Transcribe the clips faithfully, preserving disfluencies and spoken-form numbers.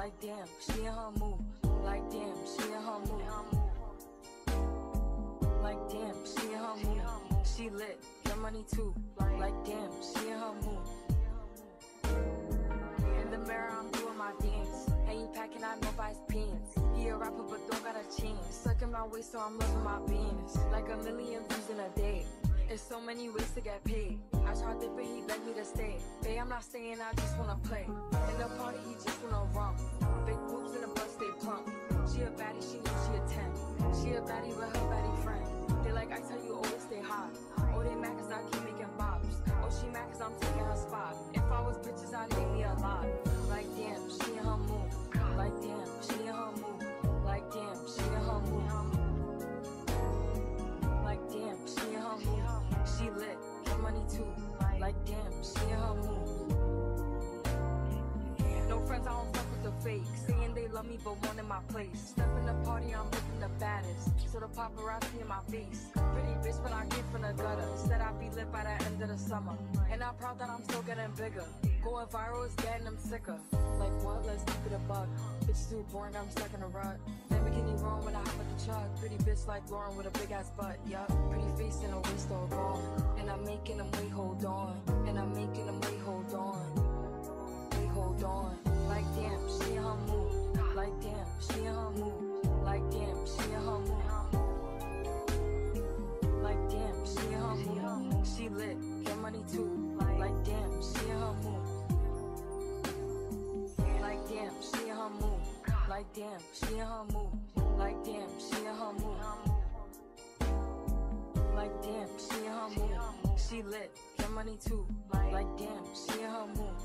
Like damn, she in her mood. Like damn, she in her mood. Like damn, she in her mood. She lit, get money too. Like damn, she in her mood. In the mirror, I'm doing my dance. And you packing out nobody's pants. He a rapper but don't got a chance. Sucking my waist so I'm losing my beans. Like a million views in a day. There's so many ways to get paid. I tried it but he begged me to stay. Babe, I'm not staying, I just wanna play. In the party, he just wanna rump. Big boobs in the butt, stay plump. She a baddie, she knows she a ten. She a baddie with her baddie friend. They like, I tell you, always stay hot. Oh, they mad cause I keep making bops. Oh, she mad cause I'm taking her spot. If I was bitches, I'd make me a lot. Like damn, she in her mood. Like damn, she in her mood. Like damn, she in her mood. Like damn, she in her mood. She lit, get money too. Like damn, she in her mood. No friends, I don't fuck with the fake. Saying they love me but one in my place. Step in the party, I'm looking the baddest. So the paparazzi in my face. Pretty bitch, but I get from the gutter. Said I'd be lit by the end of the summer. And I'm proud that I'm still getting bigger. Going viral is getting them sicker. Like what? Let's keep it a buck. Bitch too boring, I'm stuck in a rut. Lamborghini wrong when I hop at the truck. Pretty bitch like Lauren with a big ass butt. Yup. Pretty face and a waist all gone. And I'm making them wait, hold on. And I'm making them wait, hold on. Wait, hold on. Like damn, she in her mood. Like damn, she in her mood. Like damn, she in her mood. Like damn, she in her mood. She lit, get money too. Like damn, she in her mood. Like damn, she in her mood. Like damn, she in her mood. Like damn, she in her mood. Like damn, she in her mood. She lit, get money too. Like damn, she in her mood.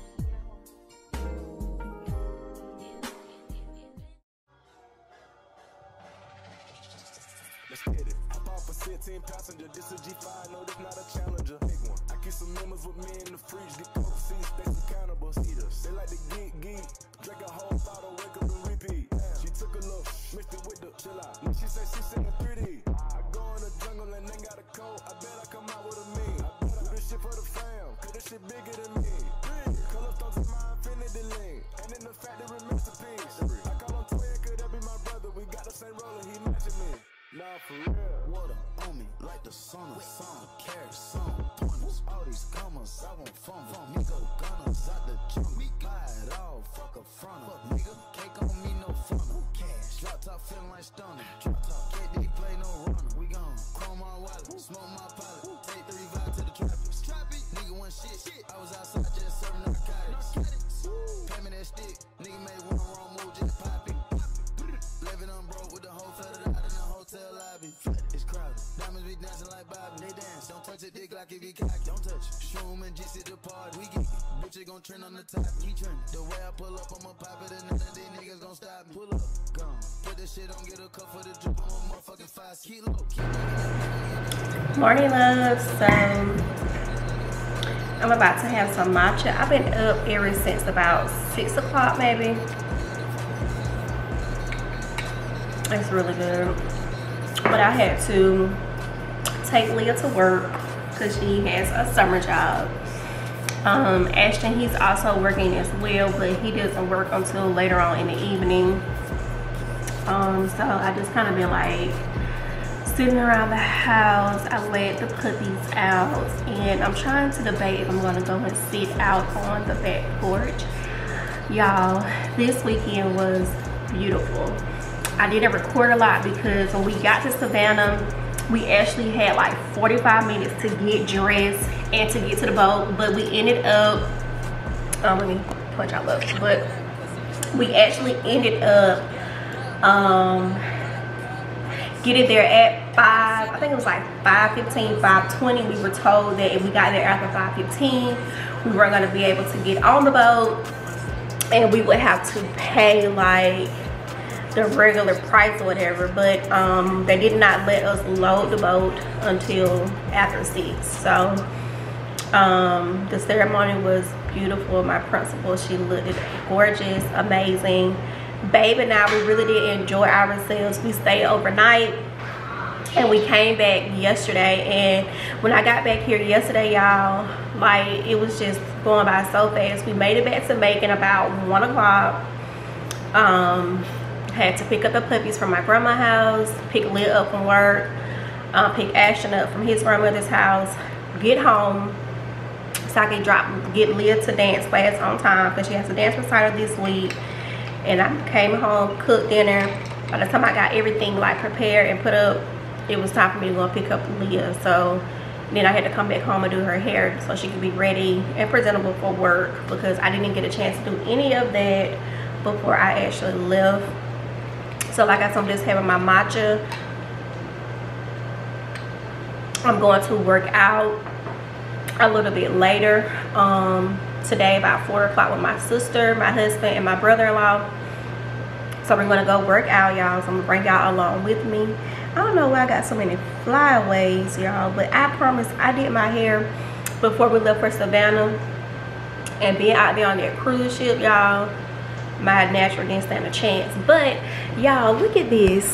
Let's get it. Hop off a sixteen passenger. This a G five, no, this not a challenger. Big one. I keep some members with me in the fridge. Get coke seats, stay some cannibals. Eaters. They like to geek, geek. Drink a whole bottle, wake up and repeat. Damn. She took a look, mixed it with the chill out. Now she say she singing three D. I go in the jungle and ain't got a coat. I bet I come out with a mean. I do this shit for the fam, cause this shit bigger than me. Color thugs in my infinity link. And in the factory masterpiece. I call him twin, could that be my brother? We got the same roller, he matching me. Nah, for real. Water on me like the sun of sun. Carry some pointers. All these commas, I won't fumble. Nigga gunners out the jungle. Buy it all, fuck a front up. Nigga, cake on me, no funnel. Cash, drop top feeling like stunner. Drop top, K D play no runner. We gone, chrome my wallet, smoke my pilot. Take three vibe to the trappers. Nigga one shit, shit. I was outside just serving narcotics. Pay me that stick. Nigga made one wrong move, just pop it. Living on broke with the whole flooded out in the hotel lobby. It's crowded. Diamonds be dancing like Bobby. They dance. Don't touch it, dick like if you cocky. Don't touch it. Shroom and G C the party. We get it. Bitch, gon' trend on the top. He trending. The way I pull up, I'ma pop it and none of these niggas gon' stop me. Pull up, gone. Put this shit on, get a cup for the drip. I'm a motherfucking five kilo. Morning, love. So I'm about to have some matcha. I've been up ever since about six o'clock, maybe. It's really good, but I had to take Leah to work because she has a summer job. Um, Ashton, he's also working as well, but he doesn't work until later on in the evening. Um, so I just kind of been like sitting around the house. I let the puppies out, and I'm trying to debate if I'm gonna go and sit out on the back porch. Y'all, this weekend was beautiful. I didn't record a lot because when we got to Savannah, we actually had like forty-five minutes to get dressed and to get to the boat, but we ended up, um, let me punch out look, but we actually ended up um, getting there at five, I think it was like five fifteen, five twenty. We were told that if we got there after five fifteen, we weren't gonna be able to get on the boat and we would have to pay like the regular price or whatever, but um they did not let us load the boat until after six. So um the ceremony was beautiful. My principal, she looked gorgeous, amazing. Babe and I, we really did enjoy ourselves. We stayed overnight and we came back yesterday, and when I got back here yesterday, y'all, like it was just going by so fast. We made it back to Macon about one o'clock. Um, had to pick up the puppies from my grandma's house, pick Leah up from work, uh, pick Ashton up from his grandmother's house, get home so I can drop, get Leah to dance class on time because she has a dance recital this week. And I came home, cooked dinner. By the time I got everything like prepared and put up, it was time for me to go pick up Leah. So then I had to come back home and do her hair so she could be ready and presentable for work, because I didn't get a chance to do any of that before I actually left. So like I said, I'm just having my matcha. I'm going to work out a little bit later um, today, about four o'clock, with my sister, my husband, and my brother-in-law. So we're gonna go work out, y'all. So I'm gonna bring y'all along with me. I don't know why I got so many flyaways, y'all, but I promise I did my hair before we left for Savannah. And being out there on that cruise ship, y'all, my natural didn't stand a chance. But y'all, look at this.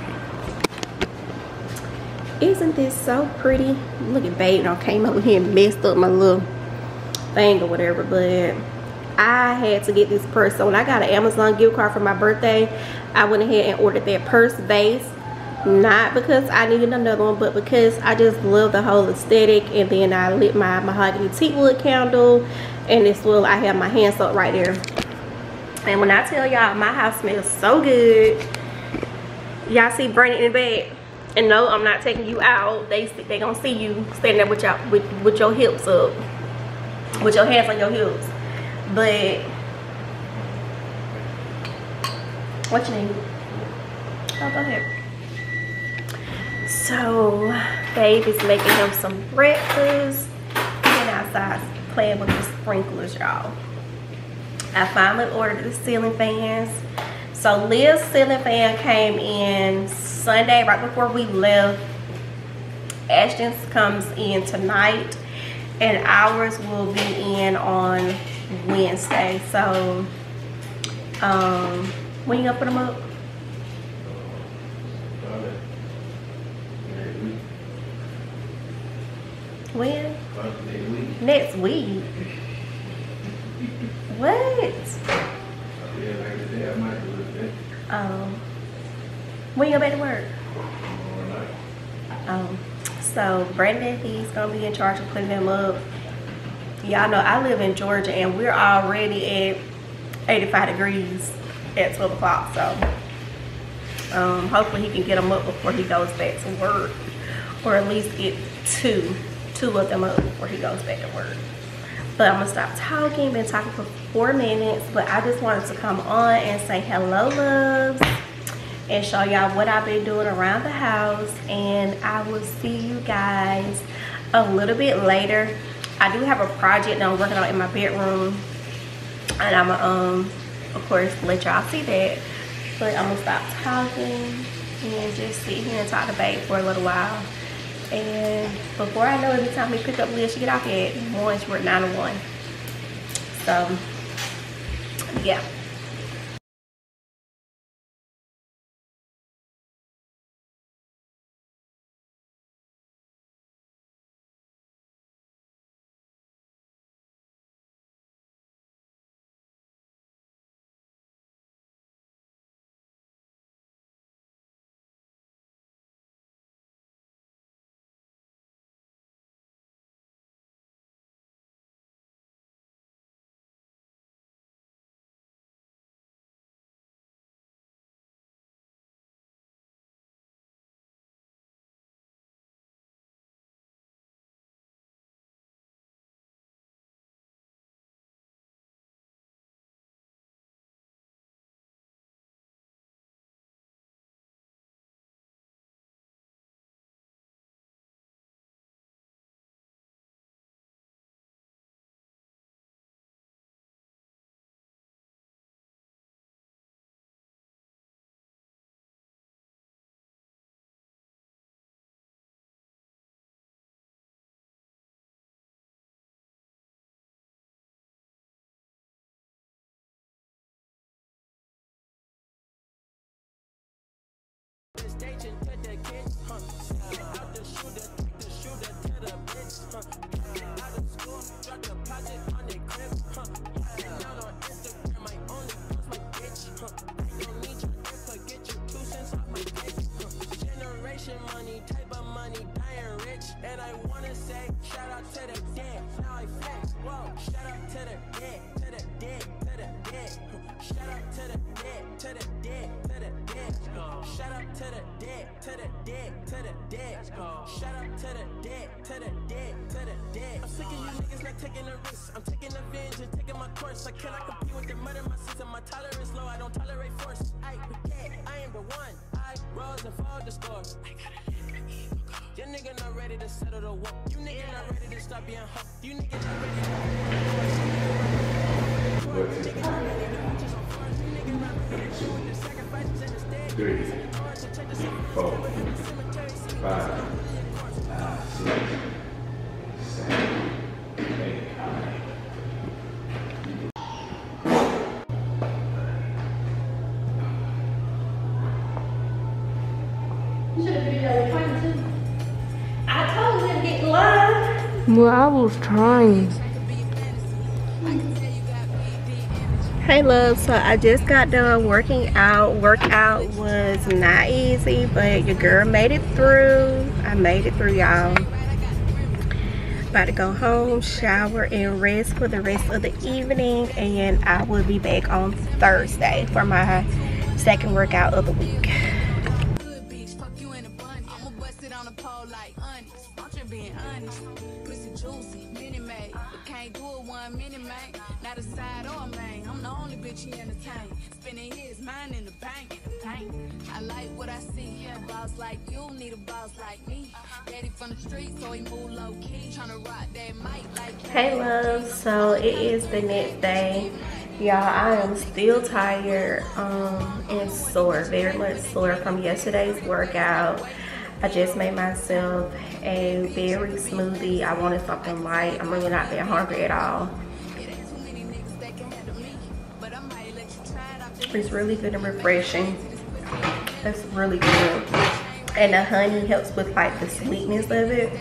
Isn't this so pretty? Look at babe, I came up here and messed up my little thing or whatever, but I had to get this purse. So when I got an Amazon gift card for my birthday, I went ahead and ordered that purse base. Not because I needed another one, but because I just love the whole aesthetic. And then I lit my mahogany teakwood candle, and this little, I have my hand soap right there. And when I tell y'all, my house smells so good. Y'all see Brandon in the bed? And no, I'm not taking you out. They they gonna see you standing there with your with, with your hips up, with your hands on your hips. But what you need? Oh, go ahead. So babe is making him some breakfast and outside playing with the sprinklers, y'all. I finally ordered the ceiling fans. So Leah's ceiling fan came in Sunday right before we left. Ashton's comes in tonight, and ours will be in on Wednesday. So um when you gonna put them up? When? Next week. What? Um when you go back to work? Um so Brandon, he's gonna be in charge of putting them up. Y'all know I live in Georgia and we're already at eighty-five degrees at twelve o'clock. So um, hopefully he can get them up before he goes back to work, or at least get two, two of them up before he goes back to work. But I'm gonna stop talking. Been talking for four minutes, but I just wanted to come on and say hello, loves, and show y'all what I've been doing around the house. And I will see you guys a little bit later. I do have a project that I'm working on in my bedroom, and I'm gonna, um, of course, let y'all see that. But I'm gonna stop talking and just sit here and talk to babe for a little while. And before I know it, every time we pick up Leah, she get off at one, we're at nine to one. So, yeah. say, shout out to the dead. Now I flex. Whoa, shout out to the dead, to the dead, to the dead. Shout out to the dead, to the dead, to the dead. Shout out to the dead, to the dead, to the dead. Shout out to the dead, to the dead, to the dead. I'm sick of you niggas not taking the risk. I'm taking the binge and taking my course. I cannot compete with the murder. My system, my tolerance low. I don't tolerate force. I, I am the one. I rose and fall the score. I gotta live my evil cause. Your nigga not ready to settle the war. You nigga not ready to stop being hot. You nigga not ready to three, four, five, six, seven, eight. You should have been there twenty-two. I told you to get live. Well, I was trying. Hey love, so I just got done working out. Workout was not easy, but your girl made it through. I made it through, y'all. About to go home, shower, and rest for the rest of the evening, and I will be back on Thursday for my second workout of the week. Not a side or a main. I'm the only bitch he entertain. Spending his mind in the bank. I like what I see. A boss like you need a boss like me. Daddy from the street, so he move low key. Tryna rock that mic like. Hey love, so it is the next day. Y'all, I am still tired um, and sore, very much sore from yesterday's workout. I just made myself a berry smoothie. I wanted something light. I'm really not that hungry at all. It's really good and refreshing. It's really good. And the honey helps with like the sweetness of it.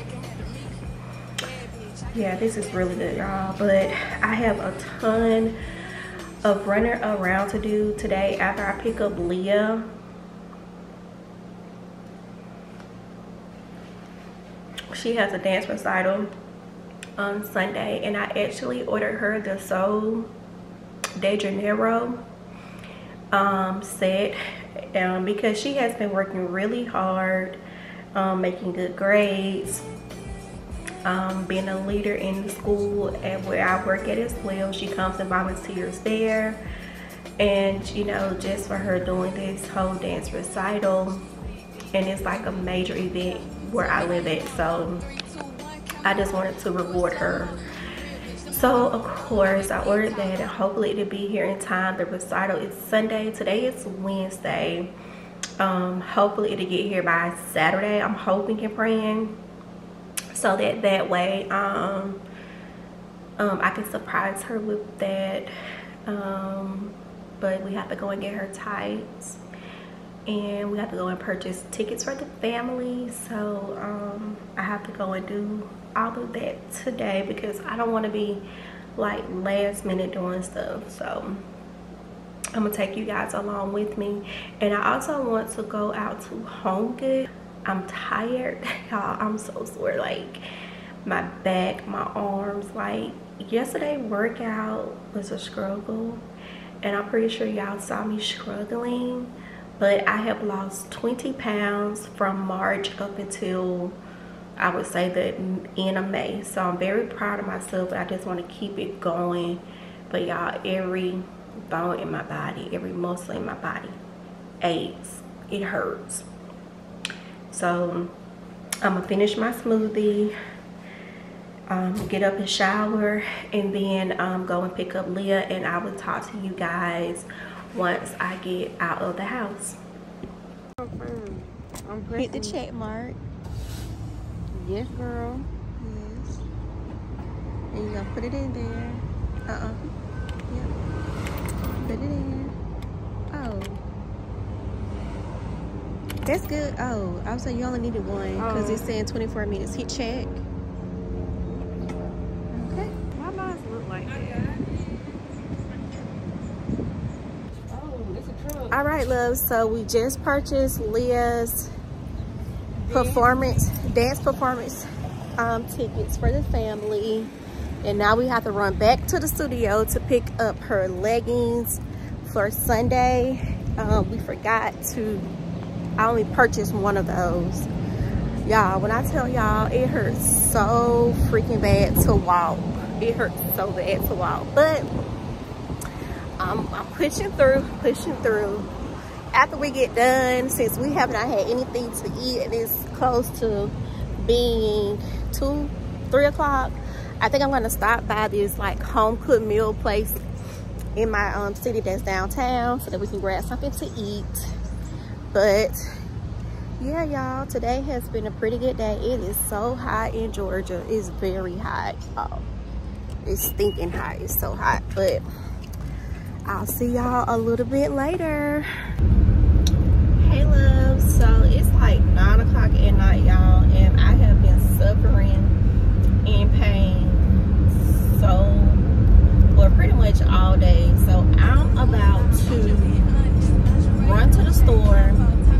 Yeah, this is really good, y'all. But I have a ton of running around to do today after I pick up Leah. She has a dance recital on Sunday, and I actually ordered her the Sol de Janeiro um, set um, because she has been working really hard, um, making good grades, um, being a leader in the school and where I work at as well. She comes and volunteers there, and you know, just for her doing this whole dance recital, and it's like a major event where I live at, so I just wanted to reward her. So of course I ordered that, and hopefully it'll be here in time. The recital is Sunday. Today is Wednesday. Um, hopefully it'll get here by Saturday. I'm hoping and praying, so that that way um, um, I can surprise her with that. Um, but we have to go and get her tights, and we have to go and purchase tickets for the family. So um, I have to go and do all of that today because I don't want to be like last minute doing stuff. So I'm gonna take you guys along with me, and I also want to go out to HomeGoods. I'm tired, y'all. I'm so sore, like my back, my arms. Like yesterday workout was a struggle, and I'm pretty sure y'all saw me struggling. But I have lost twenty pounds from March up until I would say the end of May. So I'm very proud of myself, but I just want to keep it going. But y'all, every bone in my body, every muscle in my body aches. It hurts. So I'm gonna finish my smoothie, um, get up and shower, and then um, go and pick up Leah, and I will talk to you guys once I get out of the house. I'm Hit the check mark. Yes, girl. Yes. And you're gonna put it in there. Uh-uh. Yep. Put it in. Oh. That's good. Oh, I was saying you only needed one because Oh. it's saying twenty-four minutes. Hit check. Okay. Why mine look like that? Oh, it's a truck. All right, love. So we just purchased Leah's performance, dance performance um, tickets for the family. And now we have to run back to the studio to pick up her leggings for Sunday. Um, we forgot to, I only purchased one of those. Y'all, when I tell y'all, it hurts so freaking bad to walk. It hurts so bad to walk. But I'm, I'm pushing through, pushing through. After we get done, since we have not had anything to eat and it's close to being two, three o'clock, I think I'm gonna stop by this like home cooked meal place in my um, city that's downtown so that we can grab something to eat. But yeah, y'all, today has been a pretty good day. It is so hot in Georgia. It's very hot. Oh, it's stinking hot. It's so hot. But I'll see y'all a little bit later. Hey love, so it's like nine o'clock at night, y'all, and I have been suffering in pain so, well, pretty much all day. So I'm about to run to the store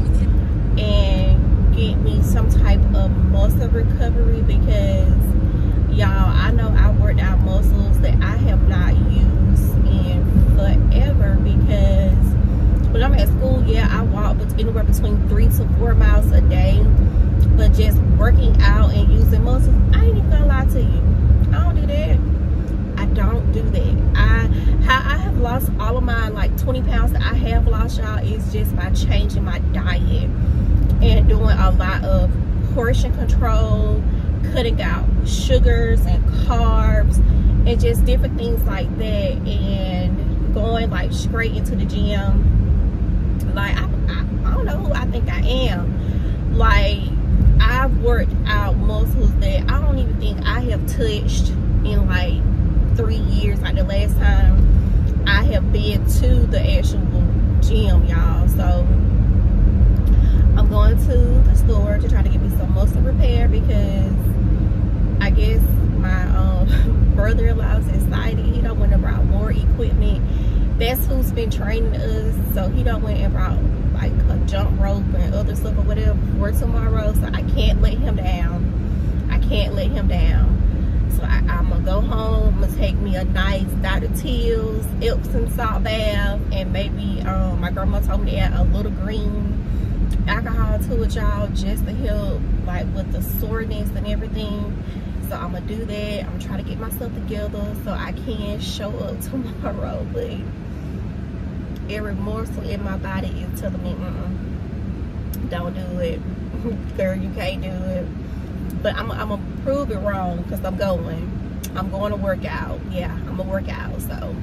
and get me some type of muscle recovery because y'all, I know I worked out muscles that I have not used in forever because when I'm at school, yeah, I walk anywhere between three to four miles a day, but just working out and using muscles, I ain't even gonna lie to you, I don't do that. I don't do that. I how I have lost all of my like twenty pounds that I have lost, y'all, is just by changing my diet and doing a lot of portion control, cutting out sugars and carbs and just different things like that, and going like straight into the gym. Like I, I, I don't know who I think I am. Like I've worked out muscles that I don't even think I have touched in like three years. Like the last time I have been to the actual gym, y'all. So I'm going to the store to try to get me some muscle repair because I guess my um, brother-in-law is excited. He done went and brought more equipment. That's who's been training us. So he done went and brought like a jump rope and other stuff or whatever for tomorrow. So I can't let him down. I can't let him down. So I, I'm gonna go home. I'm gonna take me a nice Doctor Teal's Epsom salt bath, and maybe um, my grandma told me to add a little green alcohol to it, y'all, just to help like with the soreness and everything. So I'm gonna do that. I'm trying to get myself together so I can show up tomorrow. But every morsel in my body is telling me, mm-mm, don't do it, girl. You can't do it. But I'm, I'm gonna prove it wrong because I'm going. I'm going to work out. Yeah, I'm gonna work out. So,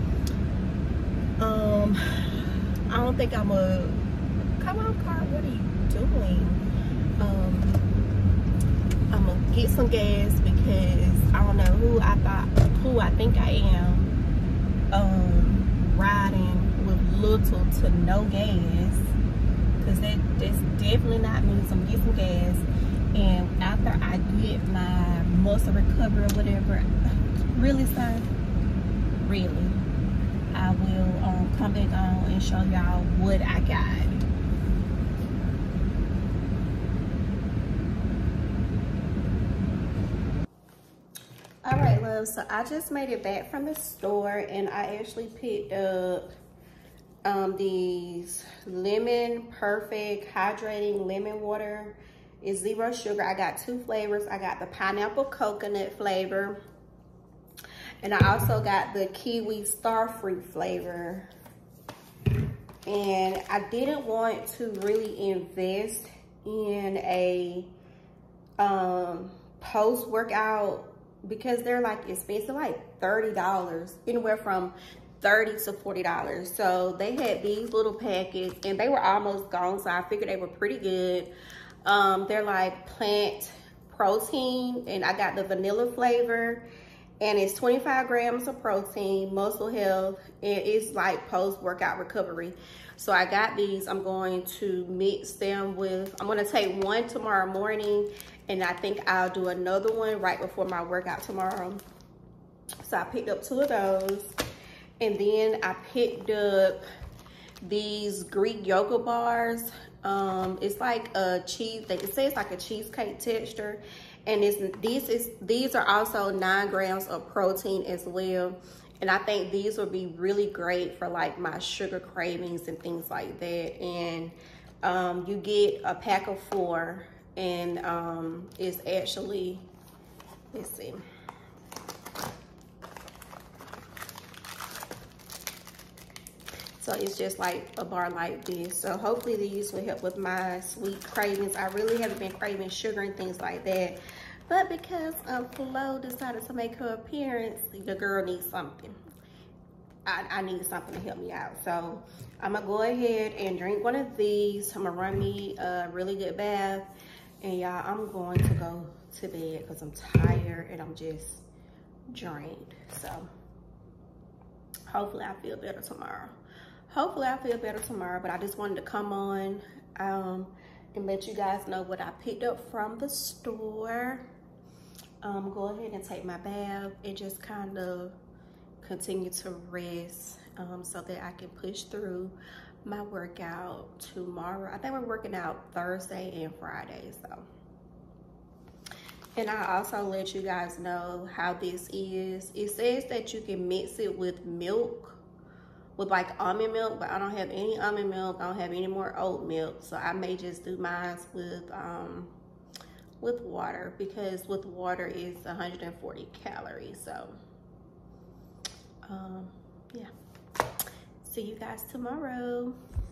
um, I don't think I'm gonna come on, car. What are you doing? Um, I'm gonna get some gas because I don't know who I thought, who I think I am. Um, riding with little to no gas, because that that's definitely not me. So I'm gonna get some gas. And after I get my muscle recovery or whatever, really, sir, really, I will um, come back on and show y'all what I got. All right, love, so I just made it back from the store and I actually picked up um, these Lemon Perfect Hydrating Lemon Water. It's zero sugar. I got two flavors. I got the pineapple coconut flavor, and I also got the kiwi starfruit flavor. And I didn't want to really invest in a um, post-workout because they're like expensive, like thirty dollars, anywhere from thirty to forty dollars. So they had these little packets and they were almost gone, so I figured they were pretty good. Um, they're like plant protein, and I got the vanilla flavor, and it's twenty-five grams of protein, muscle health, and it's like post-workout recovery. So I got these. I'm going to mix them with, I'm going to take one tomorrow morning, and I think I'll do another one right before my workout tomorrow. So I picked up two of those, and then I picked up these Greek yogurt bars. Um, it's like a cheese, they can say it's like a cheesecake texture, And it's, these, is, these are also nine grams of protein as well. And I think these would be really great for like my sugar cravings and things like that. And um, you get a pack of four, and um, it's actually, let's see. So it's just like a bar like this. So hopefully these will help with my sweet cravings. I really haven't been craving sugar and things like that. But because um, Flo decided to make her appearance, the girl needs something. I, I need something to help me out. So I'm gonna go ahead and drink one of these. I'm gonna run me a really good bath. And y'all, I'm going to go to bed because I'm tired and I'm just drained. So hopefully I feel better tomorrow. Hopefully I feel better tomorrow, but I just wanted to come on um, and let you guys know what I picked up from the store. Um, go ahead and take my bath and just kind of continue to rest um, so that I can push through my workout tomorrow. I think we're working out Thursday and Friday, so. And I also let you guys know how this is. It says that you can mix it with milk, with like almond milk, but I don't have any almond milk. I don't have any more oat milk. So I may just do mine with um, with water, because with water it's one hundred forty calories. So um, yeah, see you guys tomorrow.